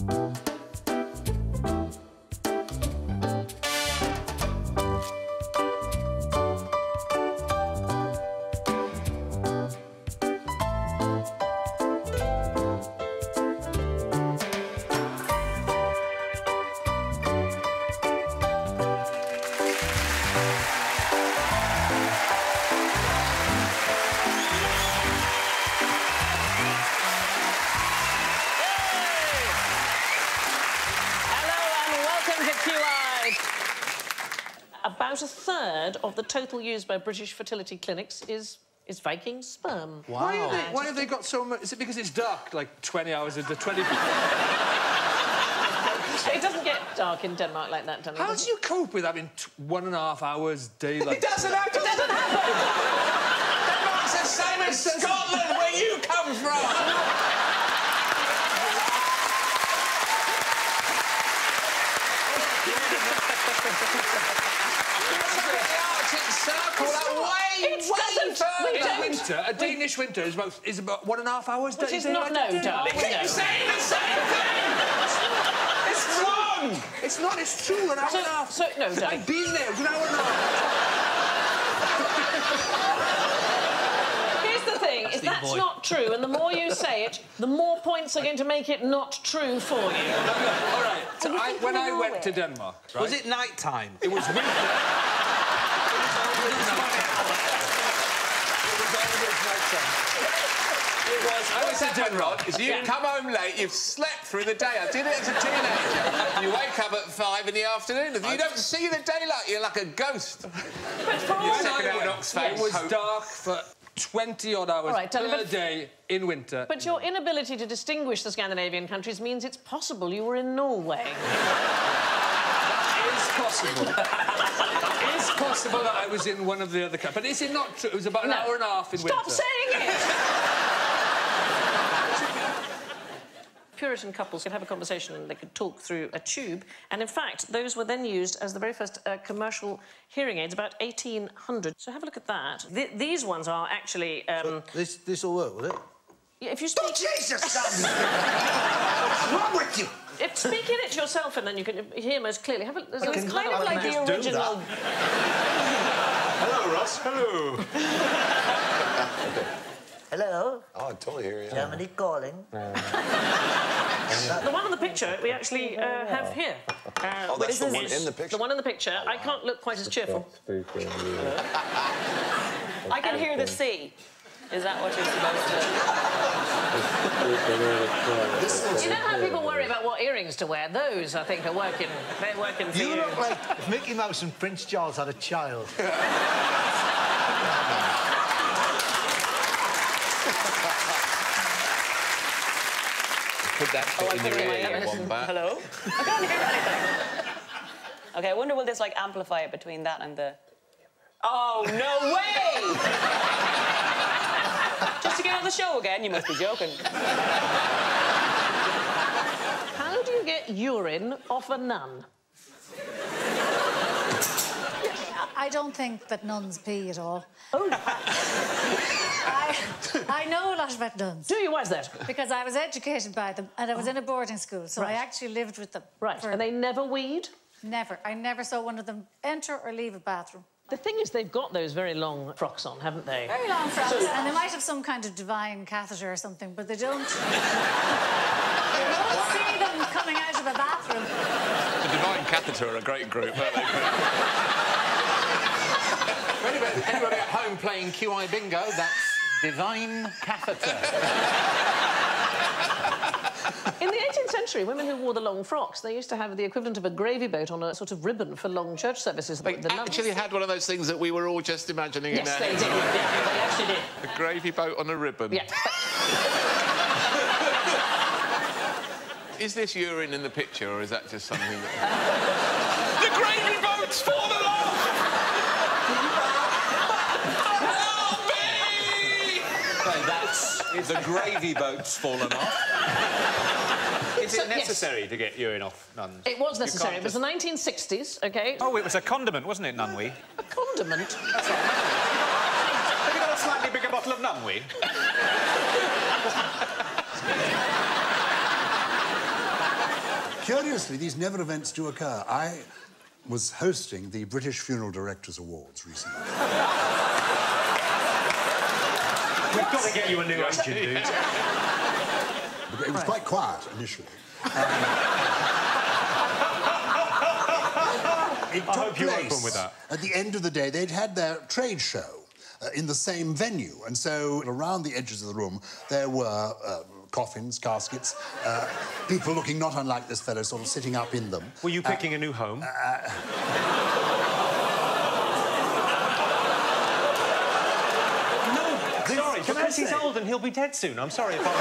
About a third of the total used by British fertility clinics is Viking sperm. Wow. Why have they got so much? Is it because it's dark, like 20 hours into 20... It doesn't get dark in Denmark like that, Danny. How do you cope with having 1.5 hours daylight? It doesn't happen! It doesn't happen! Denmark's the same as Scotland, where you come from! In winter, a Danish winter is about 1.5 hours. Which is not no, darling. Keep saying the same thing! It's wrong! It's not, it's true, an hour and a half. So, no, darling. I've been there, it was an hour and a half. Here's the thing, if that's not true, and the more you say it, the more points are going to make it not true for you. All right, so when I went to Denmark... Right, was it night time? It was winter. I was at Denmark. Is you come home late, you've slept through the day. I did it as a teenager. You wake up at 5 in the afternoon. If you don't see the daylight, you're like a ghost. But for all it was dark for 20-odd hours per day in winter. But your inability to distinguish the Scandinavian countries means it's possible you were in Norway. It is possible. It is possible that I was in one of the other countries. But is it not true? It was about an hour and a half in winter. Stop saying it! Puritan couples could have a conversation and they could talk through a tube, and in fact those were then used as the very first commercial hearing aids about 1800. So have a look at that. These ones are actually... So this will work, will it? Yeah, if you speak... Oh, Jesus, what's wrong with you? Speak in it yourself and then you can hear most clearly. It's kind of like the original... Hello, Ross. Hello. Hello? Oh, I totally hear you. Germany calling. The one on the picture we actually have here. Oh, that's the one in the picture? The one in the picture. I can't look quite as cheerful. I can hear the sea. Is that what you're supposed to... You know how people worry about what earrings to wear? Those, I think, are working. They're working for you. You look like if Mickey Mouse and Prince Charles had a child. Put that bit in your ear, Wombat. Hello? I can't hear anything. OK, I wonder will this, like, amplify it between that and the... Oh, no way! Just to get on the show again? You must be joking. How do you get urine off a nun? I don't think that nuns pee at all. Oh. I know a lot about nuns. Do you? Why's that? Because I was educated by them and I was in a boarding school, so I actually lived with them. Right, and they never weed? Never. I never saw one of them enter or leave a bathroom. The thing is, they've got those very long frocks on, haven't they? Very long frocks, and they might have some kind of divine catheter or something, but they don't... you don't see them coming out of a bathroom. The Divine Catheter are a great group, aren't they? Anybody at home playing QI bingo, that's Divine Catheter. In the 18th century, women who wore the long frocks, they used to have the equivalent of a gravy boat on a sort of ribbon for long church services. They actually had one of those things that we were all just imagining in our heads. Yes, they did. Yeah, they actually did. A gravy boat on a ribbon. Yeah. Is this urine in the picture, or is that just something that... The gravy boat's fallen off! Help me! Okay, that's... The gravy boat's fallen off. Is it necessary to get urine off nuns? It was necessary. It was the 1960s, OK? Oh, it was a condiment, wasn't it, Nunwee? A condiment? That's right. Have you got a slightly bigger bottle of Nunwee? Curiously, these never events do occur. I was hosting the British Funeral Directors Awards recently. We've got to get you a new agent, dude. It was quite quiet initially. It took place at the end of the day. They'd had their trade show in the same venue, and so around the edges of the room there were coffins, caskets, people looking not unlike this fellow, sort of sitting up in them. Were you picking a new home? No, sorry, because he's old and he'll be dead soon. I'm sorry if I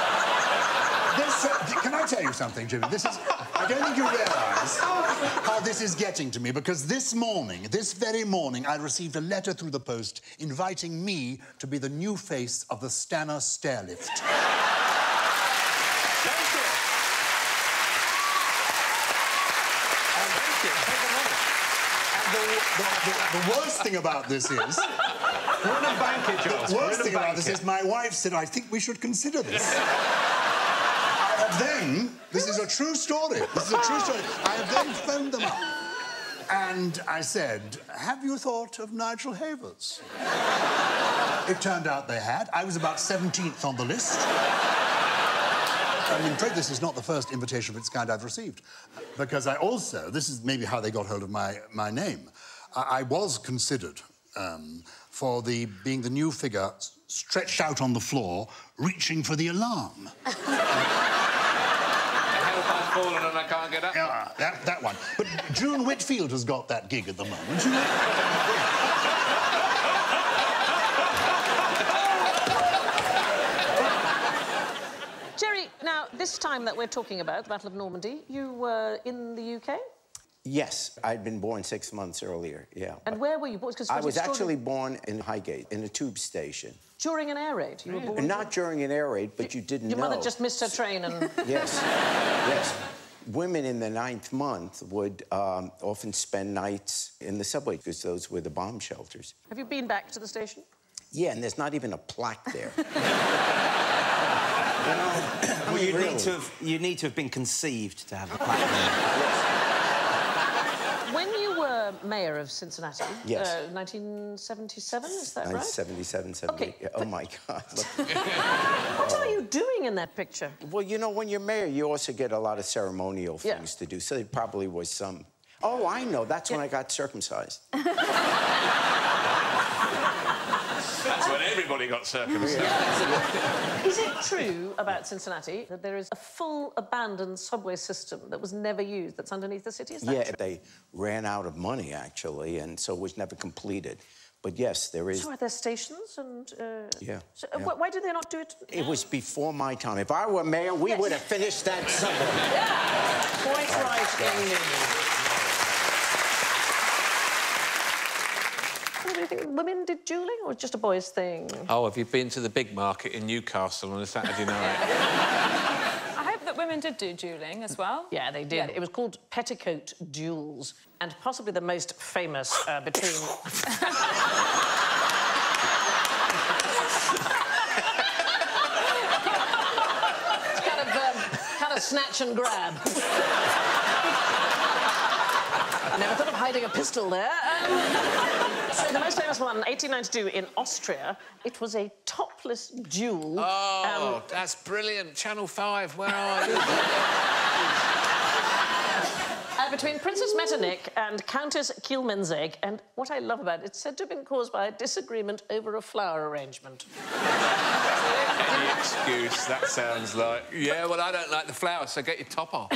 Can I tell you something, Jimmy? This is... I don't think you realise how this is getting to me, because this very morning, I received a letter through the post inviting me to be the new face of the Stanner Stairlift. The worst thing about this is... We're in a bank, Charles. The worst thing about this is my wife said, I think we should consider this. Then, this is a true story. This is a true story. I have then phoned them up and I said, have you thought of Nigel Havers? It turned out they had. I was about 17th on the list. I'm afraid this is not the first invitation of its kind I've received, because I also, this is maybe how they got hold of my name, I was considered for being the new figure stretched out on the floor, reaching for the alarm. I've fallen and I can't get up. That one. But June Whitfield has got that gig at the moment. Jerry, now, this time that we're talking about, the Battle of Normandy, you were in the UK? Yes, I'd been born 6 months earlier, yeah. And where were you born? I was actually born in Highgate, in a tube station. During an air raid? You were born not during an air raid, but you didn't know. Your mother just missed her train and... Yes, yes. Women in the 9th month would often spend nights in the subway, because those were the bomb shelters. Have you been back to the station? Yeah, and there's not even a plaque there. Well, you need to have been conceived to have a plaque there. When you were mayor of Cincinnati, yes. 1977, is that right? 1977, 78. Okay, oh, my God. What are you doing in that picture? Well, you know, when you're mayor, you also get a lot of ceremonial things to do, so there probably was some... Oh, I know, that's when I got circumcised. That's when everybody got circumcised. Is it true about Cincinnati that there is a full abandoned subway system that was never used, that's underneath the city? Is that true? They ran out of money, actually, and so it was never completed. But yes, there is... So are there stations and... Yeah. So, why did they not do it? It was before my time. If I were mayor, we would have finished that subway. Yeah, quite right indeed. Do you think women did duelling, or just a boys' thing? Oh, have you been to the big market in Newcastle on a Saturday night? I hope that women did do duelling as well. Yeah, they did. Yeah. It was called petticoat duels, and possibly the most famous between... It's kind of snatch and grab. I never thought of hiding a pistol there. So the most famous one, 1892 in Austria, it was a topless duel. Oh, that's brilliant. Channel 5, where are you? Between Princess Metternich and Countess Kielmansegg, and what I love about it, it's said to have been caused by a disagreement over a flower arrangement. Any excuse, that sounds like... Yeah, well, I don't like the flowers, so get your top off.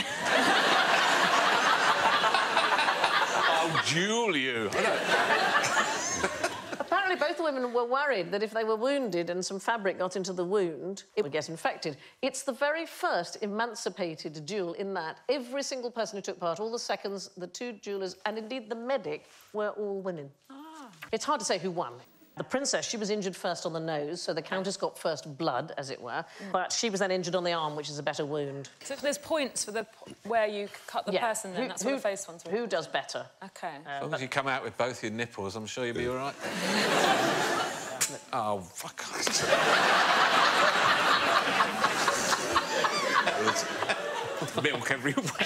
I'll duel you. Apparently, both the women were worried that if they were wounded and some fabric got into the wound, it would get infected. It's the very first emancipated duel in that every single person who took part, all the seconds, the two duellers, and indeed the medic, were all women. It's hard to say who won. The princess, she was injured first on the nose, so the countess got first blood, as it were, but she was then injured on the arm, which is a better wound. So there's points for where you cut the person, then that's what the face ones were. Who does better? OK. As long as you come out with both your nipples, I'm sure you'll be all right. Oh, fuck. Milk everywhere.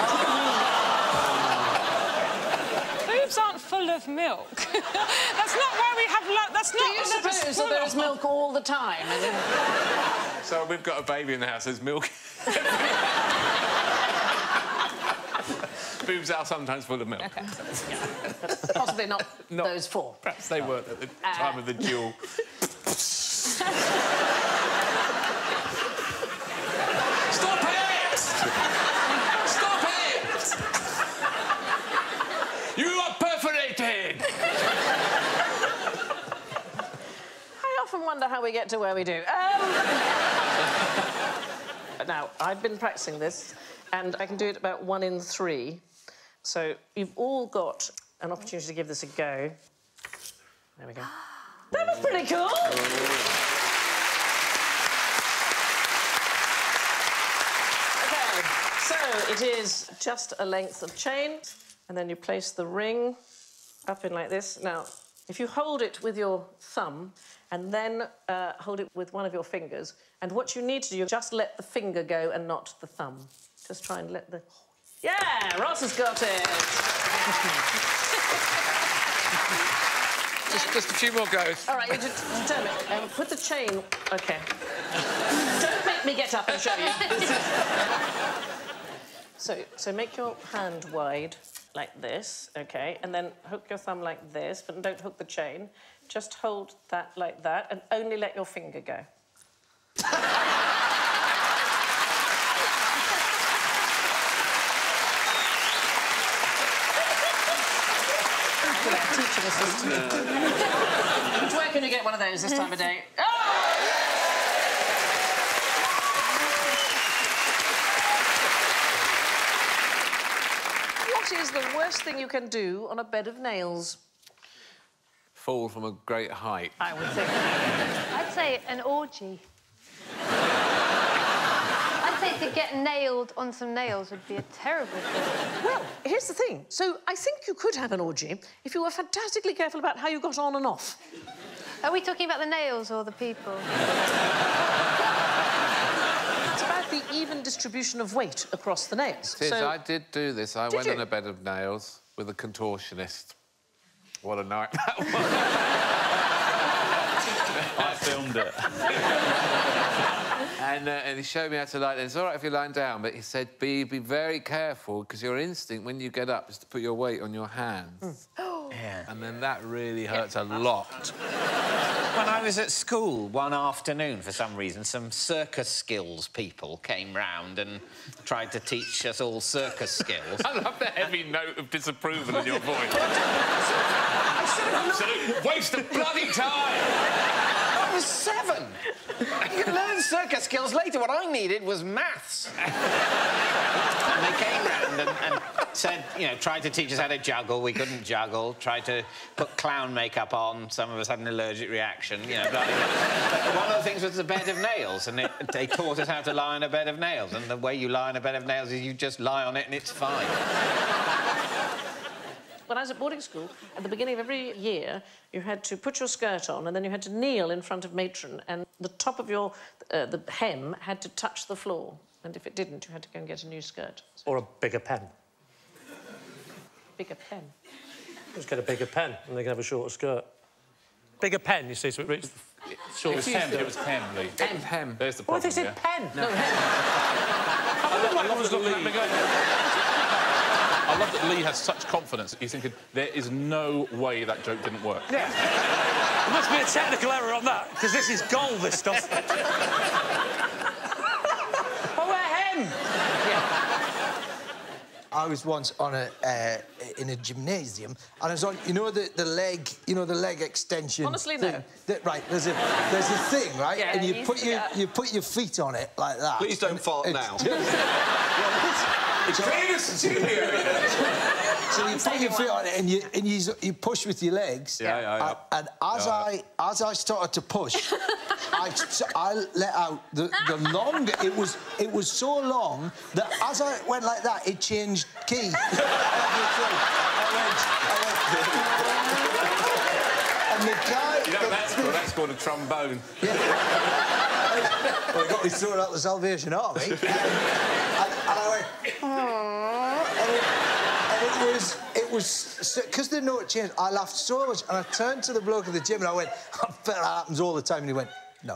Boobs aren't full of milk. That's not why we have... That's not... Do you suppose that there is milk all the time? So we've got a baby in the house, there's milk. Boobs are sometimes full of milk. Okay. Possibly not those four. Perhaps they weren't at the time of the duel. Stop it! Stop it! You are perforated! I often wonder how we get to where we do. Now, I've been practicing this, and I can do it about 1 in 3. So you've all got an opportunity to give this a go. There we go. That was pretty cool! OK, so it is just a length of chain, and then you place the ring up in like this. Now, if you hold it with your thumb and then hold it with one of your fingers, and what you need to do, just let the finger go and not the thumb. Just try and let the... Yeah, Ross has got it. just a few more goes. All right, you determine. Put the chain... OK. Don't make me get up and show you. So make your hand wide like this, OK, and then hook your thumb like this, but don't hook the chain. Just hold that like that, and only let your finger go. Teaching assistant. Where can you get one of those this time of day? Oh! What is the worst thing you can do on a bed of nails? Fall from a great height. I would think. I'd say an orgy. I'd say to get nailed on some nails would be a terrible thing. Well, here's the thing. So I think you could have an orgy if you were fantastically careful about how you got on and off. Are we talking about the nails or the people? It's about the even distribution of weight across the nails. Tis, I did do this. I went you? on a bed of nails with a contortionist. What a night that was. I filmed it. And he showed me how to lie down. It's all right if you're lying down, but he said, be very careful, because your instinct when you get up is to put your weight on your hands. Yeah. And then that really hurts a lot. When I was at school one afternoon, for some reason, some circus skills people came round and tried to teach us all circus skills. I love the heavy note of disapproval in your voice. Absolute waste of bloody time! I was 7. You can learn circus skills later. What I needed was maths. And they came round and said, you know, tried to teach us how to juggle. We couldn't juggle. Tried to put clown makeup on. Some of us had an allergic reaction, you know. But one of the things was the bed of nails, and they taught us how to lie on a bed of nails. And the way you lie on a bed of nails is you just lie on it and it's fine. When I was at boarding school, at the beginning of every year, you had to put your skirt on and then you had to kneel in front of matron, and the top of your the hem had to touch the floor. And if it didn't, you had to go and get a new skirt. Or a bigger pen. Bigger pen? Just get a bigger pen and they can have a shorter skirt. Bigger pen, you see, so it reaches the shortest skirt. It was pen, Lee. Pen. There's the Oh, problem, they said pen. No, I love that Lee has such confidence that he's thinking, there is no way that joke didn't work. Yeah. There must be a technical error on that, because this is gold, this stuff. Oh, we're hen! I was once on in a gymnasium, and I was on, you know, the leg extension. Honestly, thing? no. Right, there's a thing, right, Yeah, and you put your feet on it like that. Please don't fart now. It's Venus Junior. So you put your feet on it and you push with your legs. Yeah. And as I started to push, I let out the longer. It was so long that as I went like that, it changed key. And the guy. You know that's called a trombone. Well, he got me thrown out the Salvation Army. And I went, "Aww," and it was because the note changed. I laughed so much, and I turned to the bloke at the gym and I went, "I bet that happens all the time," and he went, "No."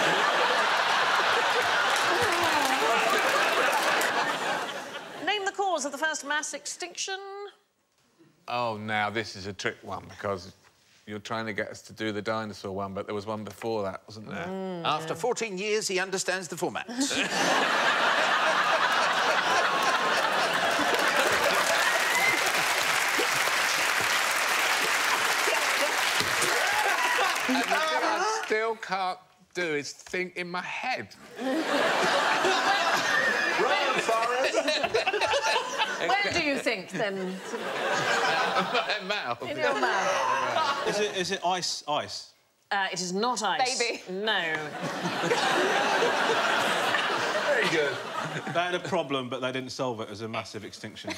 Name the cause of the first mass extinction. Oh, now this is a trick one because you're trying to get us to do the dinosaur one, but there was one before that, wasn't there? After 14 years, he understands the format. And the thing I still can't do is think in my head. Run, Forrest! Where do you think, then? My mouth. In your mouth. Is it ice? It is not ice. Baby. No. Very good. They had a problem, but they didn't solve it as a massive extinction.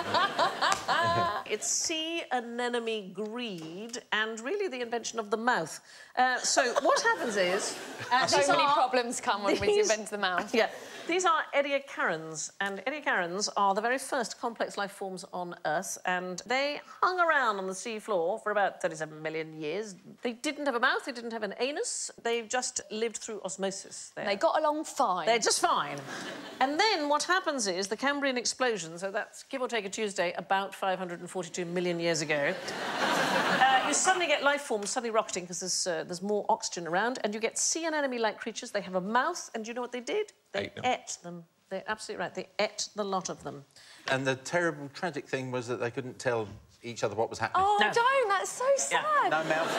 It's sea anemone greed and really the invention of the mouth. So what happens is... so many problems come when we invent the mouth. Yeah. These are Ediacarans, and Ediacarans are the very first complex life forms on Earth, and they hung around on the sea floor for about 37 million years. They didn't have a mouth, they didn't have an anus, they just lived through osmosis. They got along fine. They're just fine. And then what happens is the Cambrian explosion, so that's give or take a Tuesday, about 542 million years ago, you suddenly get life forms suddenly rocketing because there's more oxygen around, and you get sea anemone-like creatures. They have a mouth, and do you know what they did? They ate them. They're absolutely right. They ate the lot of them. And the terrible, tragic thing was that they couldn't tell each other what was happening. Oh, don't! That's so sad. Yeah. No mouth.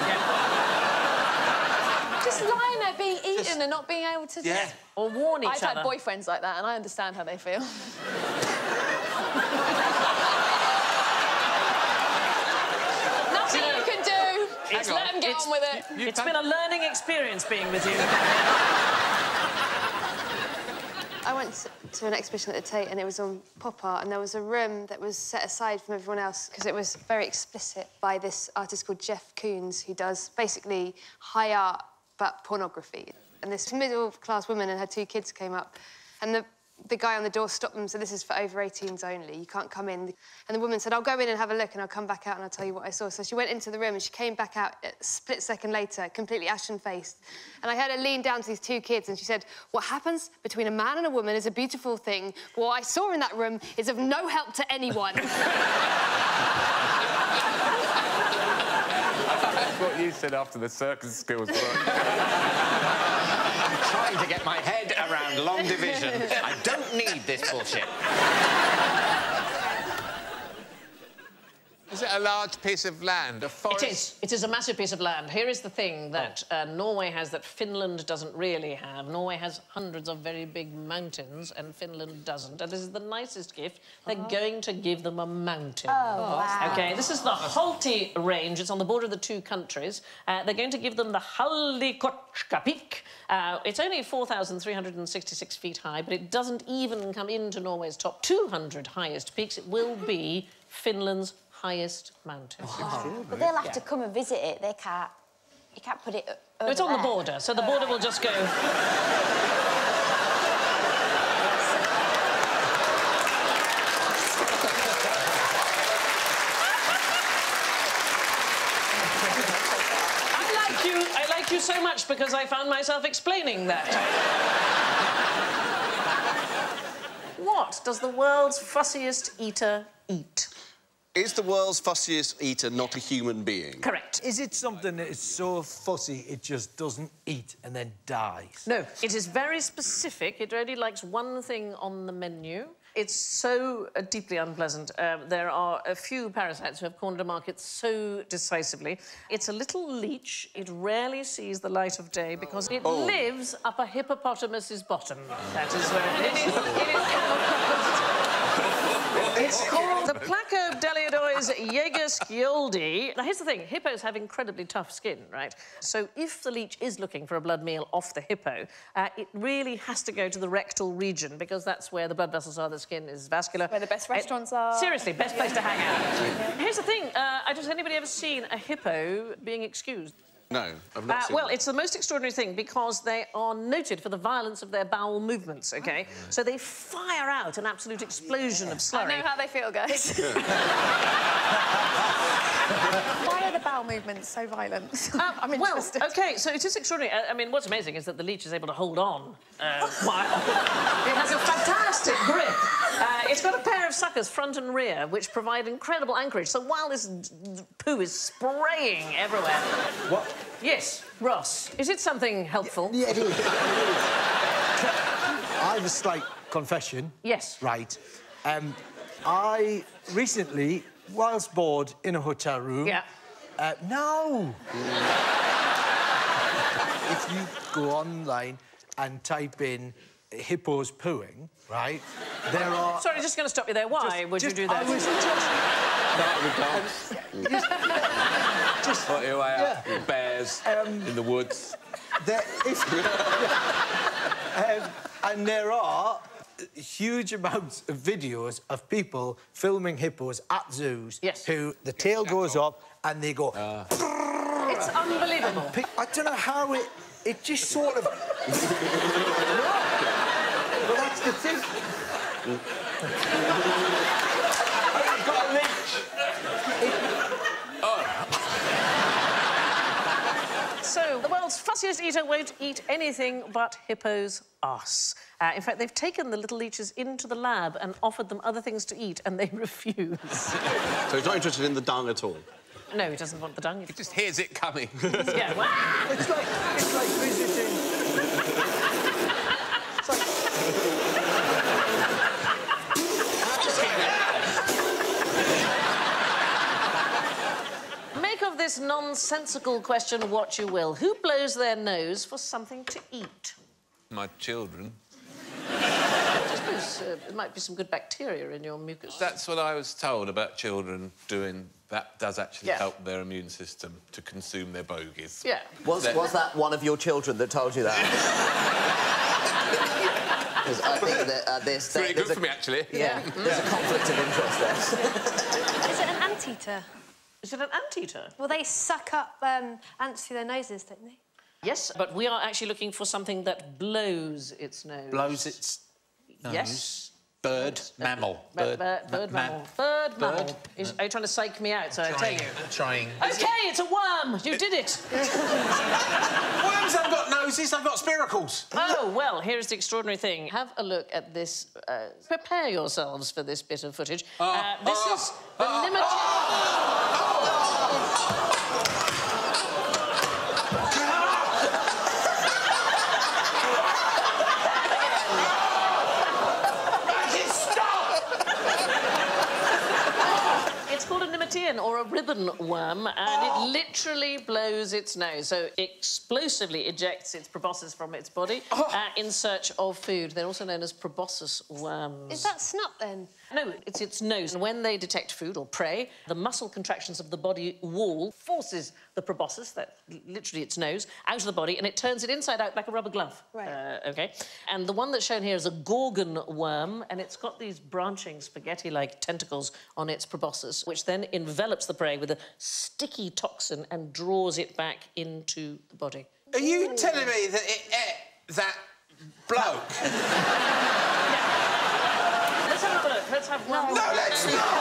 Just lying there being eaten and not being able to... Yeah. Or warn each I've other. had boyfriends like that, and I understand how they feel. Nothing you can do. Just let them get on with it. It's been a learning experience being with you. I went to an exhibition at the Tate and it was on pop art, and there was a room that was set aside from everyone else because it was very explicit by this artist called Jeff Koons, who does basically high art but pornography. And this middle-class woman and her 2 kids came up, and the guy on the door stopped them, so this is for over 18s only, you can't come in. And the woman said, I'll go in and have a look and I'll come back out and I'll tell you what I saw. So she went into the room and she came back out a split second later, completely ashen-faced. And I heard her lean down to these 2 kids and she said, what happens between a man and a woman is a beautiful thing. What I saw in that room is of no help to anyone. That's what you said after the circus skills work. I'm trying to get my head around long division. I don't need this bullshit. Is it a large piece of land, a forest? It is. It is a massive piece of land. Here is the thing that Norway has that Finland doesn't really have. Norway has hundreds of very big mountains, and Finland doesn't. And this is the nicest gift. They're going to give them a mountain. Oh, wow. OK, this is the Halti Range. It's on the border of the 2 countries. They're going to give them the Haldikotka Peak. It's only 4,366 feet high, but it doesn't even come into Norway's top 200 highest peaks. It will be Finland's highest mountain. Oh. But they'll have to come and visit it. They can't... You can't put it over It's on the there. border, so the border will just go... I like you so much because I found myself explaining that. What does the world's fussiest eater eat? Is the world's fussiest eater not a human being? Correct. Is it something that is so fussy it just doesn't eat and then dies? No, it is very specific. It only likes one thing on the menu. It's so deeply unpleasant. There are a few parasites who have cornered a market so decisively. It's a little leech. It rarely sees the light of day because it lives up a hippopotamus's bottom. That is where it is. It's called the Placodaliodois jaegerskjoldi. Now, here's the thing. Hippos have incredibly tough skin, right? So if the leech is looking for a blood meal off the hippo, it really has to go to the rectal region because that's where the blood vessels are, the skin is vascular. Where the best restaurants are. Seriously, best place to hang out. Here's the thing. Has anybody ever seen a hippo being excused? No, I've not seen Well, them. it's the most extraordinary thing because they are noted for the violence of their bowel movements, OK? So they fire out an absolute explosion of slurry. I know how they feel, guys. Why are the bowel movements so violent? I'm interested. Well, OK, so it is extraordinary. I mean, what's amazing is that the leech is able to hold on while... It has a fantastic grip. It's got a pair of suckers, front and rear, which provide incredible anchorage. So while this poo is spraying everywhere... What? Yes, Ross. Is it something helpful? Yeah, it is. I have a slight confession. Yes. Right. I recently, whilst bored in a hotel room... Yeah. No! If you go online and type in hippos pooing, right, there are... Sorry, just going to stop you there. Why would you do that? I was Just put your way out with bears in the woods. There is... and there are huge amounts of videos of people filming hippos at zoos who the tail goes up and they go... It's unbelievable. I don't know how it just sort of... Well, that's the thing. I've got a leech. So, the world's fussiest eater won't eat anything but hippo's arse. In fact, they've taken the little leeches into the lab and offered them other things to eat, and they refuse. So he's not interested in the dung at all? No, he doesn't want the dung. He just hears it coming. Yeah, well... It's like visiting... It's like... Make of this nonsensical question what you will. Who blows their nose for something to eat? My children. I suppose there might be some good bacteria in your mucus. That's what I was told about children doing. That does actually help their immune system to consume their bogies. Yeah. Was that one of your children that told you that? Because I think that it's really good for me, actually. Yeah, there's a conflict of interest there. Is it an anteater? Is it an anteater? Well, they suck up ants through their noses, don't they? Yes, but we are actually looking for something that blows its nose. Blows its nose? Yes. Bird, mammal. Bird mammal. Bird mammal. Are you trying to psych me out, so I tell you? Trying. OK, it's a worm. You did it. Worms haven't got noses, they've got spiracles. Oh, well, here's the extraordinary thing. Have a look at this. Prepare yourselves for this bit of footage. This is the Nemateian, or a ribbon worm, and it literally blows its nose. So it explosively ejects its proboscis from its body in search of food. They're also known as proboscis worms. Is that snot, then? No, it's its nose. And when they detect food or prey, the muscle contractions of the body wall forces the proboscis, that literally its nose, out of the body, and it turns it inside out like a rubber glove. Right. OK? And the one that's shown here is a gorgon worm, and it's got these branching spaghetti-like tentacles on its proboscis, which then envelops the prey with a sticky toxin and draws it back into the body. Are you telling me that it ate that bloke? Let's have a look. Let's have one. No, let's not!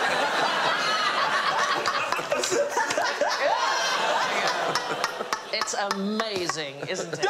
It's amazing, isn't it?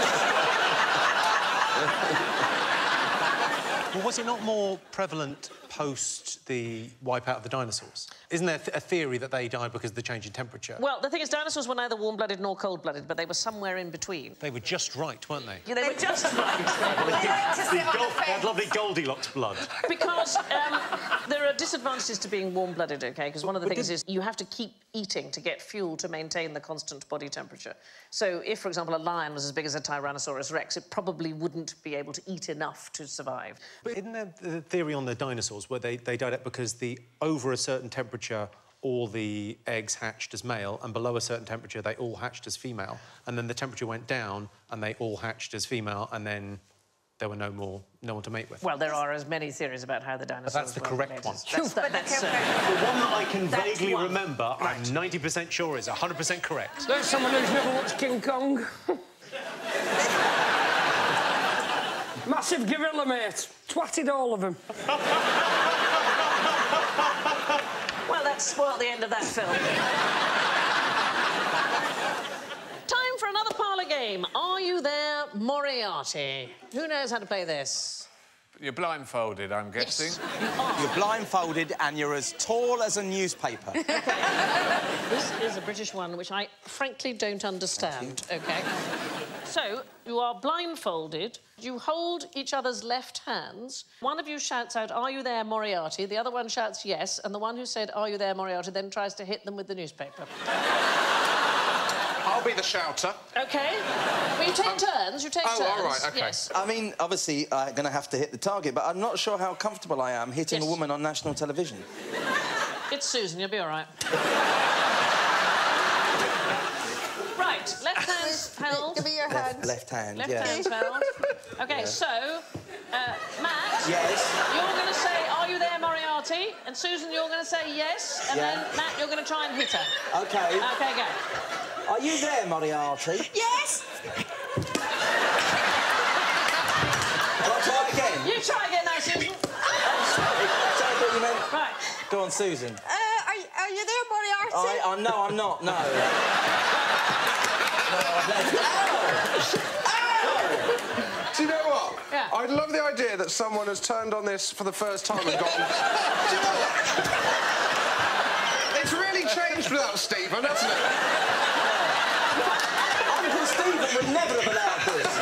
Well, was it not more prevalent post the wipeout of the dinosaurs? Isn't there a theory that they died because of the change in temperature? Well, the thing is, dinosaurs were neither warm-blooded nor cold-blooded, but they were somewhere in between. They were just right, weren't they? Yeah, they were just right. They had lovely Goldilocks blood. Because there are disadvantages to being warm-blooded, OK? Because one of the things is you have to keep eating to get fuel to maintain the constant body temperature. So if, for example, a lion was as big as a Tyrannosaurus rex, it probably wouldn't be able to eat enough to survive. But isn't there the theory on the dinosaurs where they died out because over a certain temperature all the eggs hatched as male, and below a certain temperature they all hatched as female, and then the temperature went down and they all hatched as female, and then there were no one to mate with. Well, there are as many theories about how the dinosaurs. But that's the were correct made. one. That's the one The one that I can That's vaguely one. remember, I'm 90% sure is 100% correct. There's someone who's never watched King Kong. Massive gorilla, mate. Twatted all of them. Well, that's spoiled the end of that film. Time for another parlour game. Are you there, Moriarty? Who knows how to play this? You're blindfolded, I'm guessing. You're blindfolded and you're as tall as a newspaper. This is a British one which I frankly don't understand, OK? So, you are blindfolded, you hold each other's left hands, one of you shouts out, "Are you there, Moriarty?" The other one shouts yes, and the one who said, "Are you there, Moriarty?" then tries to hit them with the newspaper. I'll be the shouter. OK? Well, you take turns, you take turns. all right, OK. Yes. I mean, obviously, I'm going to have to hit the target, but I'm not sure how comfortable I am hitting a woman on national television. It's Susan, you'll be all right. Right, left hand's held. Give me your hand. Left hand, Left yeah. hand's held. OK, so, Matt... Yes? You're going to say, "Are you there, Moriarty?" And Susan, you're going to say yes, and then, Matt, you're going to try and hit her. OK. OK, go. Are you there, Moriarty? Yes! I'll try again. You try again now, Susan. Sorry, what you meant. Right. Go on, Susan. Are you there, Moriarty? No, I'm not, no. Do you know what? Yeah. I love the idea that someone has turned on this for the first time and gone... Do you know what? It's really changed without Stephen, hasn't it? Uncle Stephen would never have allowed this.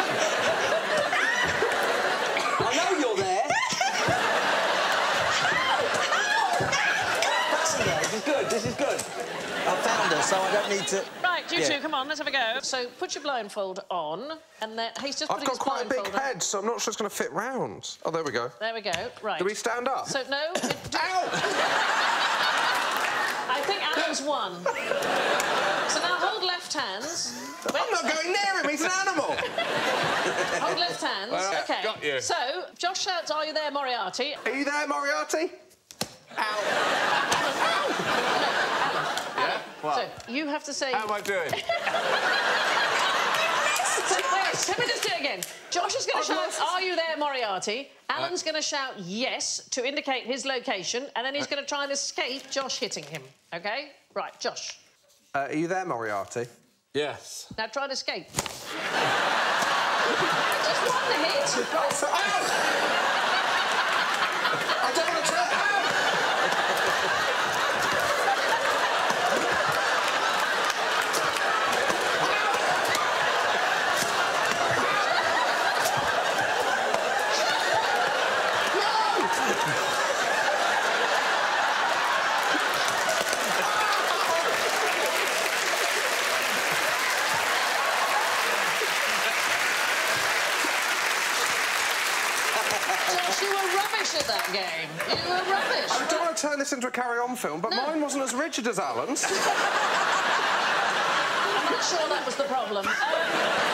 I know you're there. This is good, this is good. I found her, so I don't need to... Right, you two, come on, let's have a go. So, put your blindfold on, and then he's just I've putting got his quite a big blindfold on. head, so I'm not sure it's going to fit round. Oh, there we go. There we go, right. Do we stand up? So, no... Ow! I think Alan's won. So now hold left hands. I'm not going near him, he's an animal! Hold left hands. Well, OK. got you. So, Josh shouts, "Are you there, Moriarty?" Are you there, Moriarty? So, you have to say... How am I doing? So, wait, let me just do it again. Josh is going to shout, "Are you there, Moriarty?" Alan's going to shout yes to indicate his location, and then he's going to try and escape Josh hitting him. OK? Right, Josh. Are you there, Moriarty? Yes. Now try and escape. Just one hit. I don't want to turn... Josh, you were rubbish at that game. You were rubbish. I don't want to turn this into a carry-on film, but mine wasn't as rigid as Alan's. I'm not sure that was the problem.